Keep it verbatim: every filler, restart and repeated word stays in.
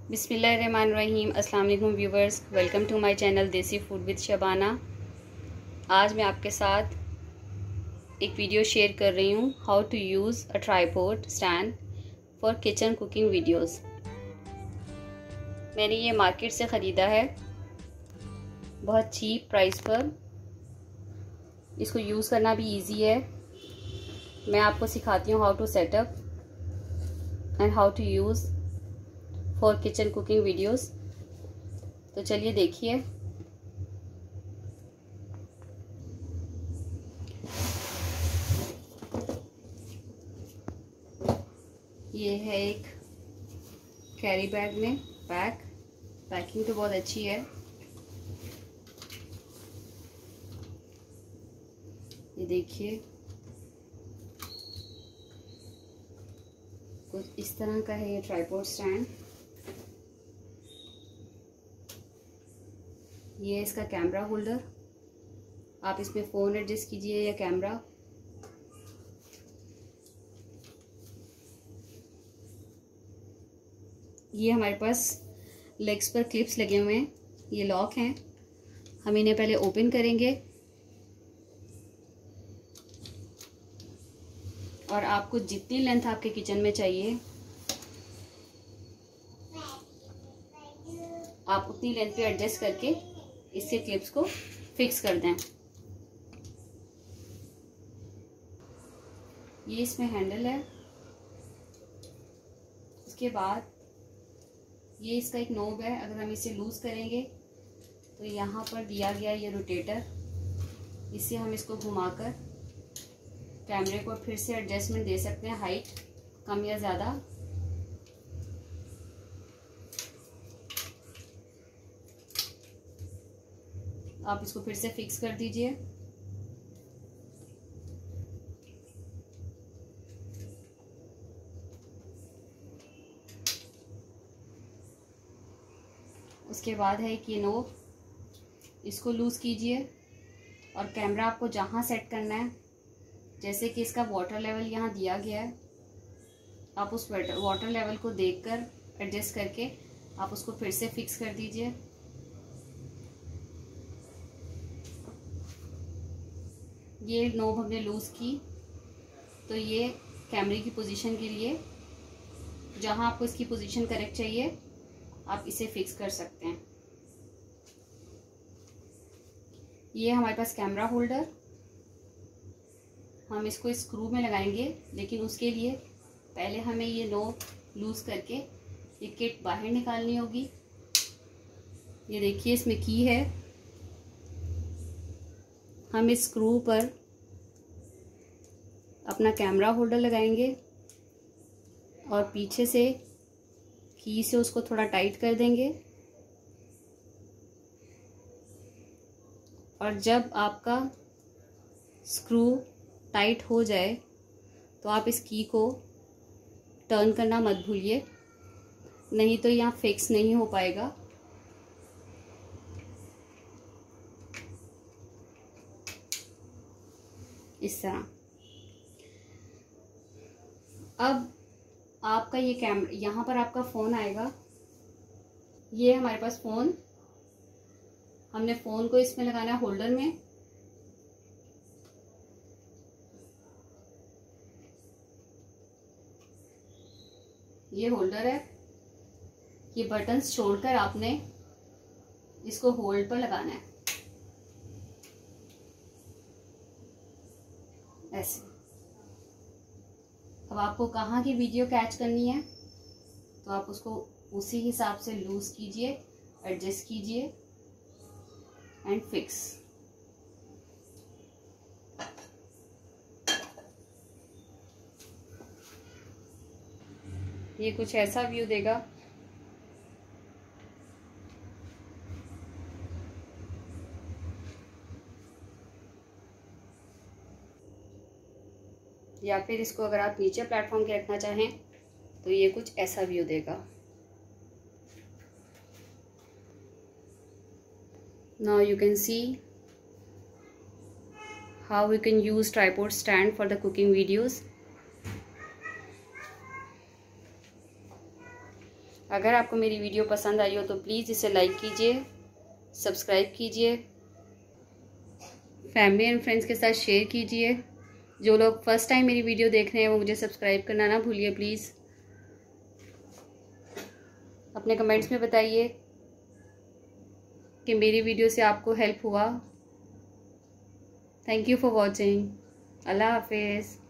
बिस्मिल्लाहिर्रहमानिर्रहीम। अस्सलाम वालेकुम viewers, welcome to my channel Desi food with Shabana. आज मैं आपके साथ एक वीडियो शेयर कर रही हूँ, how to use a tripod stand for kitchen cooking videos. मैंने ये मार्केट से ख़रीदा है बहुत चीप प्राइस पर। इसको यूज़ करना भी इजी है। मैं आपको सिखाती हूँ how to setup and how to use for kitchen cooking videos. तो चलिए देखिए। ये है एक कैरी बैग में पैक। पैकिंग तो बहुत अच्छी है। ये देखिए, कुछ इस तरह का है ये ट्राइपॉड स्टैंड। ये है इसका कैमरा होल्डर। आप इसमें फ़ोन एडजस्ट कीजिए या कैमरा। ये हमारे पास लेग्स पर क्लिप्स लगे हुए हैं, ये लॉक हैं। हम इन्हें पहले ओपन करेंगे और आपको जितनी लेंथ आपके किचन में चाहिए आप उतनी लेंथ पे एडजस्ट करके इससे क्लिप्स को फिक्स कर दें। ये इसमें हैंडल है। उसके बाद ये इसका एक नोब है। अगर हम इसे लूज करेंगे तो यहाँ पर दिया गया ये रोटेटर, इससे हम इसको घुमाकर कैमरे को फिर से एडजस्टमेंट दे सकते हैं, हाइट कम या ज़्यादा। आप इसको फिर से फिक्स कर दीजिए। उसके बाद है कि नोब, इसको लूज़ कीजिए और कैमरा आपको जहाँ सेट करना है, जैसे कि इसका वाटर लेवल यहाँ दिया गया है, आप उस वाटर लेवल को देखकर एडजस्ट करके आप उसको फिर से फिक्स कर दीजिए। ये नोब हमने लूज़ की तो ये कैमरे की पोजीशन के लिए, जहाँ आपको इसकी पोजीशन करेक्ट चाहिए आप इसे फिक्स कर सकते हैं। ये हमारे पास कैमरा होल्डर। हम इसको स्क्रू में लगाएंगे, लेकिन उसके लिए पहले हमें ये नोब लूज़ करके ये किट बाहर निकालनी होगी। ये देखिए, इसमें की है। हम इस स्क्रू पर अपना कैमरा होल्डर लगाएंगे और पीछे से की से उसको थोड़ा टाइट कर देंगे। और जब आपका स्क्रू टाइट हो जाए तो आप इस की को टर्न करना मत भूलिए, नहीं तो यहाँ फिक्स नहीं हो पाएगा। इस तरह। अब आपका ये कैमरा, यहाँ पर आपका फ़ोन आएगा। ये है हमारे पास फ़ोन। हमने फ़ोन को इसमें लगाना है होल्डर में। ये होल्डर है। ये बटन्स छोड़कर आपने इसको होल्ड पर लगाना है, ऐसे। अब आपको कहाँ की वीडियो कैच करनी है तो आप उसको उसी हिसाब से लूज कीजिए, एडजस्ट कीजिए एंड फिक्स। ये कुछ ऐसा व्यू देगा। या फिर इसको अगर आप नीचे प्लेटफॉर्म के रखना चाहें तो ये कुछ ऐसा व्यू देगा। Now you can see how you can use tripod stand for the cooking videos. अगर आपको मेरी वीडियो पसंद आई हो तो प्लीज़ इसे लाइक कीजिए, सब्सक्राइब कीजिए, फैमिली एंड फ्रेंड्स के साथ शेयर कीजिए। जो लोग फर्स्ट टाइम मेरी वीडियो देख रहे हैं वो मुझे सब्सक्राइब करना ना भूलिए प्लीज़। अपने कमेंट्स में बताइए कि मेरी वीडियो से आपको हेल्प हुआ। Thank you for watching. अल्लाह हाफिज़।